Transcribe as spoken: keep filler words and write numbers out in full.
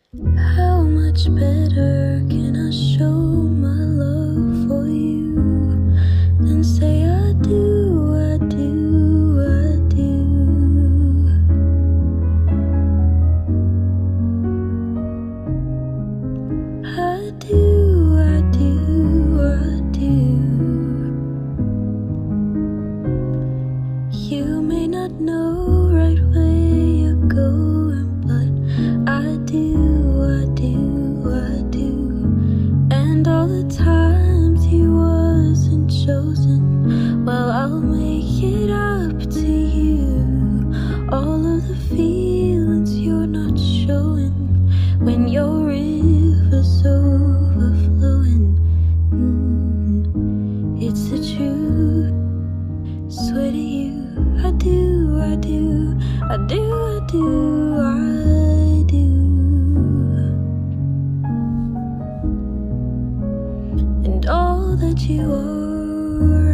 How much better can I show my love for you than say I do, I do, I do. I do, I do, I do. You may not know right where you're going, but I do, I do, I do. And all the times he wasn't chosen, well, I'll make it up to you. All of the feelings you're not showing when your river's overflowing. mm, It's the truth, swear to you. I do, I do, I do, I do, I do. And all that you are